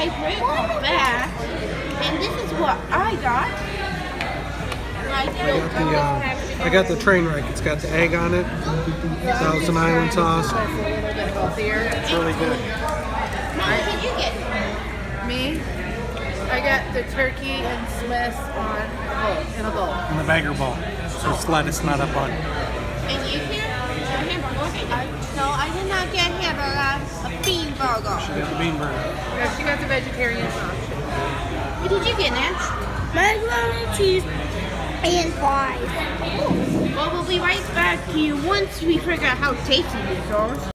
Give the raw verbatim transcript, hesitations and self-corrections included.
favorite on back. And this is what I got. I I got the uh, I got the train wreck. It's got the egg on it, Thousand Island sauce. It's a little bit healthier. It's really good. What did you get? Me, I got the turkey and Smith's on in a bowl. And the bagger bowl. So it's lettuce, not a bun. And you here? I, no, I did not get hamburger. A bean burger. She got the bean burger. Yeah, she got the vegetarian option. What did you get, Nance? Macaroni and cheese and fries. Well, we'll be right back to you once we figure out how tasty these are.